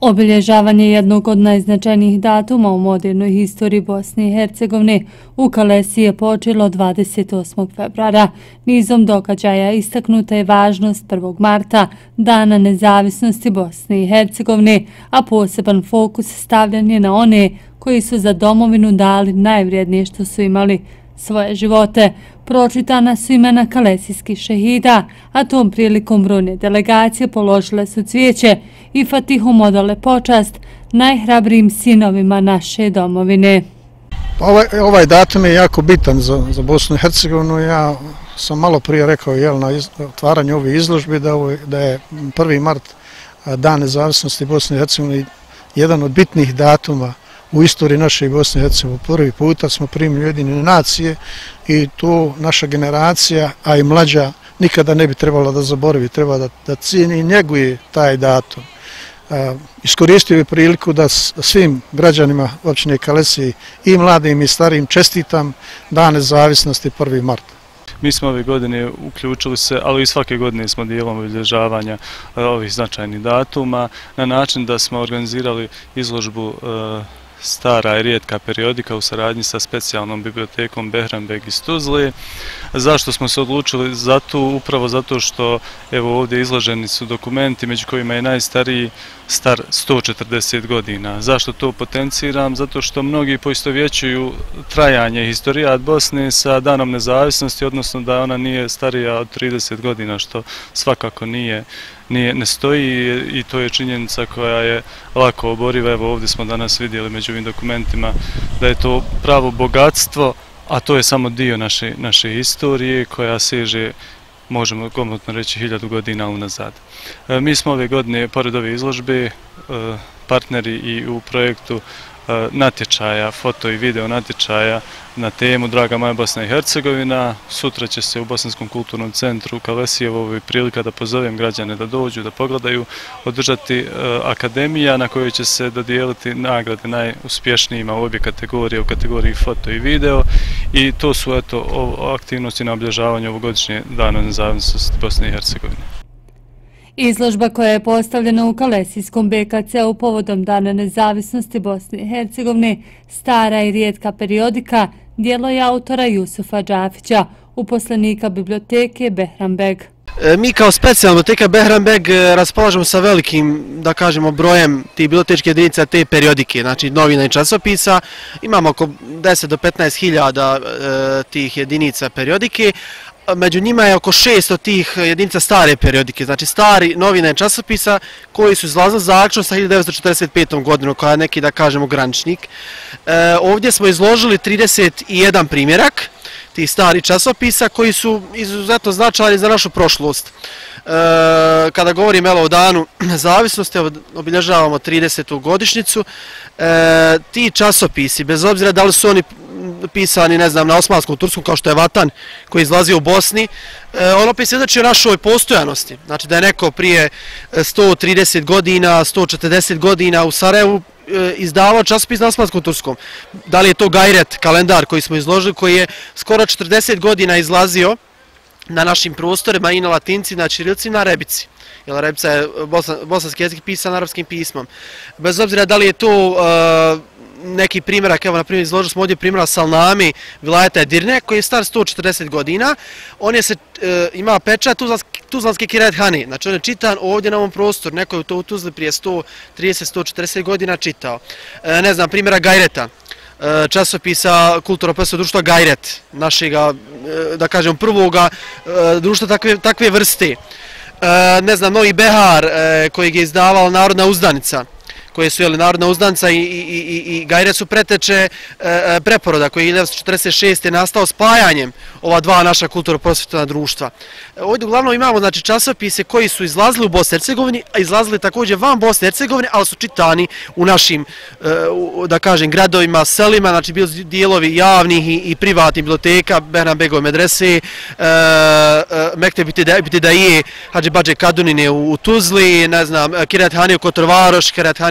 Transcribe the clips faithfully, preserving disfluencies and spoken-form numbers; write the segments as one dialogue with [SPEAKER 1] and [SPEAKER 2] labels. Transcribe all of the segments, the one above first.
[SPEAKER 1] Obilježavanje jednog od najznačajnijih datuma u modernoj historiji Bosne i Hercegovine u Kalesi je počelo dvadeset osmog februara. Nizom događaja istaknuta je važnost prvog marta, Dana nezavisnosti Bosne i Hercegovine, a poseban fokus stavljan je na one koji su za domovinu dali najvrijednije što su imali, svoje živote. Pročitana su imena kalesijskih šehida, a tom prilikom brojne delegacije položile su cvijeće i fatihom odale počast najhrabrijim sinovima naše domovine.
[SPEAKER 2] Ovaj, ovaj datum je jako bitan za, za Bosnu i Hercegovinu. Ja sam malo prije rekao jel, na iz, otvaranju ove izložbe da, ovo, da je prvi mart, Dan nezavisnosti Bosne i Hercegovine, jedan od bitnih datuma u istoriji naše Bosne i Hercegovine. Prvi puta smo primili Ujedinjene nacije i tu naša generacija, a i mlađa, nikada ne bi trebala da zaboravi, treba da, da cijeni i njeguje taj datum. Uh, iskoristio je priliku da svim građanima općine Kalesi, i mladim i starijim, čestitam Dan nezavisnosti prvi mart.
[SPEAKER 3] Mi smo ove godine uključili se, ali i svake godine smo dijelom obilježavanja ovih značajnih datuma na način da smo organizirali izložbu Stara i rijetka periodika u saradnji sa specijalnom bibliotekom Behranbeg iz Tuzle. Zašto smo se odlučili za to? Upravo zato što evo ovdje izloženi su dokumenti među kojima je najstariji star sto četrdeset godina. Zašto to potenciram? Zato što mnogi poistovjećuju trajanje historijat Bosne sa Danom nezavisnosti, odnosno da ona nije starija od trideset godina, što svakako nije Nije, ne stoji i to je činjenica koja je lako oboriva. Evo ovdje smo danas vidjeli među ovim dokumentima da je to pravo bogatstvo, a to je samo dio naše, naše historije koja seže, možemo komotno reći, hiljadu godina unazad. E, mi smo ove godine, pored ove izložbe, e, partneri i u projektu e, natječaja, foto i video natječaja na temu Draga moja Bosna i Hercegovina. Sutra će se u Bosanskom kulturnom centru u Kalesijevo prilika da pozovem građane da dođu, da pogledaju, održati e, akademija na kojoj će se dodijeliti nagrade najuspješnijima u obje kategorije, u kategoriji foto i video, i to su eto o, aktivnosti na obilježavanju ovogodišnje Dana nezavisnosti Bosne i Hercegovine.
[SPEAKER 1] Izložba koja je postavljena u Kalesijskom B K C-u povodom Dana nezavisnosti Bosne i Hercegovine, Stara i rijetka periodika, djelo je autora Jusufa Džafića, uposlenika biblioteke Behranbeg.
[SPEAKER 4] Mi kao specijalna biblioteka Behranbeg raspolažemo sa velikim, da kažemo, brojem tih bibliotečkih jedinica te periodike, znači novina i časopisa. Imamo oko deset do petnaest hiljada tih jedinica periodike. Među njima je oko šesto tih jedinica stare periodike, znači stari novina i časopisa koji su izlazili zaključno sa hiljadu devetsto četrdeset petom godinom, koja je neki, da kažemo, graničnik. E, ovdje smo izložili trideset jedan primjerak tih starih časopisa koji su izuzetno značajni za našu prošlost. E, kada govorim evo, o Danu nezavisnosti, obilježavamo tridesetu godišnjicu, e, ti časopisi, bez obzira da li su oni pisani, ne znam, na osmanskom, turskom, kao što je Vatan, koji izlazio u Bosni, on opet svjedoči o našoj postojanosti. Znači da je neko prije sto trideset godina, sto četrdeset godina u Sarajevu izdavao časopis na osmanskom, turskom. Da li je to Gajret, kalendar koji smo izložili, koji je skoro četrdeset godina izlazio na našim prostorima i na latinci, na ćirilici i na rebici. Jer rebica je bosanski jezik pisan arapskim pismom. Bez obzira da li je to neki primjerak, evo na primjer izložili smo ovdje primjera Salnami, vilajeta Edirne, koji je star sto četrdeset godina. On je se, e, ima pečat Tuzlanski, Tuzlanski Kiret Hani, znači on je čitan ovdje na ovom prostoru, neko je to u Tuzli prije sto trideset do sto četrdeset godina čitao. E, ne znam, primjera Gajreta, e, časopisa kulturno-prosvetnog društva Gajret, našega, e, da kažem, prvoga e, društva takve, takve vrste. E, ne znam, Novi Behar, e, kojeg je izdavala Narodna uzdanica, koje su jeli Narodna uzdanca i, i, i, i Gajret su preteče e, preporoda koji je hiljadu devetsto četrdeset šeste. nastao spajanjem ova dva naša kulturno-prosvetna društva. Ovdje uglavnom imamo, znači, časopise koji su izlazili u Bosni i Hercegovini, a izlazili također van Bosne i Hercegovine, ali su čitani u našim, e, u, da kažem, gradovima, selima, znači bili dijelovi javnih i, i privatnih biblioteka, Behranbegove medrese, e, e, Mekteb Ibtidaije, Hadži Badže Kadunine u, u Tuzli, ne znam, Kiret Hani u Kotor Varoš, Kiret Hani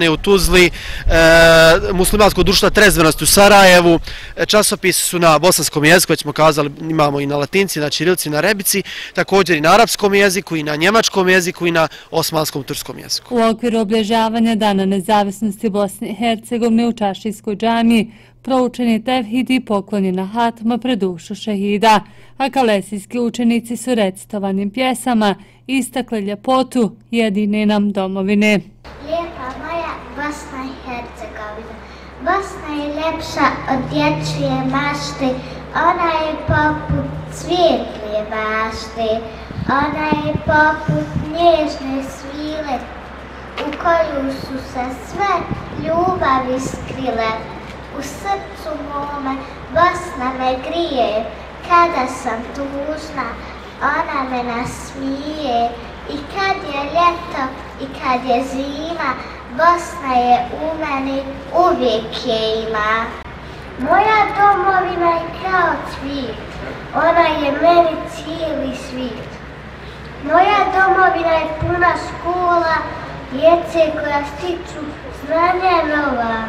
[SPEAKER 4] u Tuzli, muslimanskog društva Trezvenost u Sarajevu, časopisi su na bosanskom jeziku, već smo kazali, imamo i na latinci, na ćirilici, na rebici, također i na arapskom jeziku, i na njemačkom jeziku, i na osmanskom turskom jeziku.
[SPEAKER 1] U okviru obilježavanja Dana nezavisnosti Bosne i Hercegovine u Čašijskoj džamiji proučen je tevhid i poklonjena hatma pred dušu šehida, a kalesijski učenici su recitovanim pjesama istakli ljepotu jedine nam domovine.
[SPEAKER 5] Lijepa moja Bosna i Hercegovina, Bosna je ljepša od dječje mašte, ona je poput cvijetlije bašte, ona je poput nježne svile, u koju su se sve ljubavi skrile. U srcu mome Bosna me grije, kada sam tužna, ona me nasmije. I kad je ljeto i kad je zima, Bosna je u meni, uvijek je ima. Moja domovina je kao cvijet, ona je meni cijeli svijet. Moja domovina je puna škola, djece koja stiču znanja nova.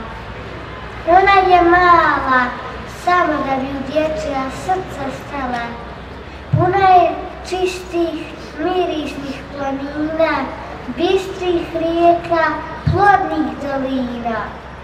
[SPEAKER 5] Ona je mala, samo da bi u dječja srca stala. Puna je čistih, mirisnih planina, bistrih rijeka, plodnih dolina.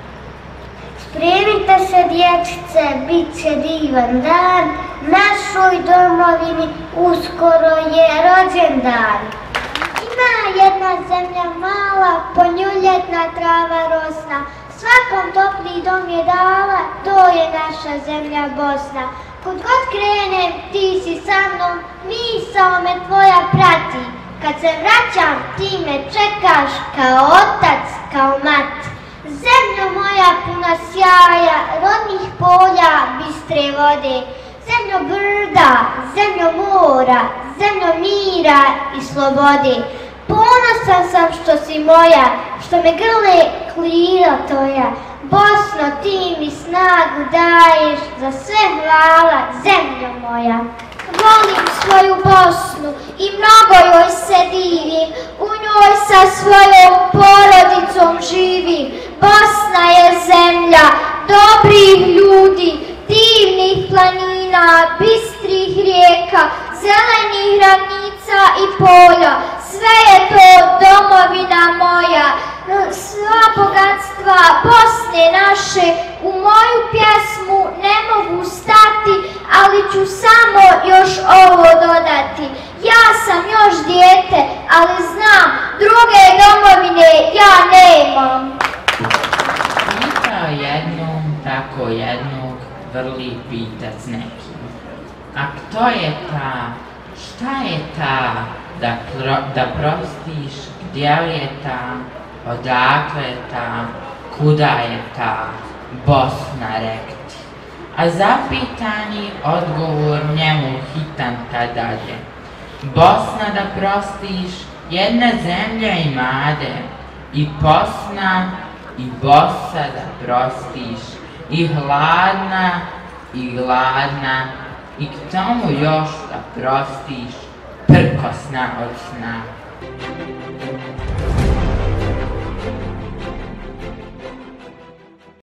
[SPEAKER 5] Spremite se dječice, bit će divan dan, našoj domovini uskoro je rođendan. Ima jedna zemlja mala, poljuljetna trava rosna, svakom topli dom je dala, to je naša zemlja Bosna. Kud god krenem, ti si sa mnom, misao me tvoja prati. Kad se vraćam, ti me čekaš kao otac, kao mat. Zemljo moja puna sjaja, rodnih polja, bistre vode. Zemljo brda, zemljo mora, zemljo mira i slobode. Ponosan sam što si moja, što me grle klira tvoja. Bosno, ti mi snagu daješ, za sve hvala, zemljo moja. Volim svoju Bosnu i mnogo joj se divim, u njoj sa svojom porodicom živim. Bosna je zemlja dobrih ljudi, divnih planina, bistrih rijeka, zelenih ravnica i polja. Sve je to domovina moja, sva bogatstva Bosne naše u moju pjesmu ne mogu stati, ali ću samo još ovo dodati. Ja sam još dijete, ali znam, druge domovine ja nemam.
[SPEAKER 6] Pitao jednom, tako jednog, vrli pitac neki. A kto je ta, šta je ta, da, pro, da prostiš, gdje li je ta, odakle je ta, kuda je ta, Bosna rekti. A zapitani odgovor njemu hitan tadade. Bosna da prostiš, jedna zemlja imade, i posna, i bosa da prostiš, i hladna, i gladna, i k tomu još da prostiš, prkosna od sna.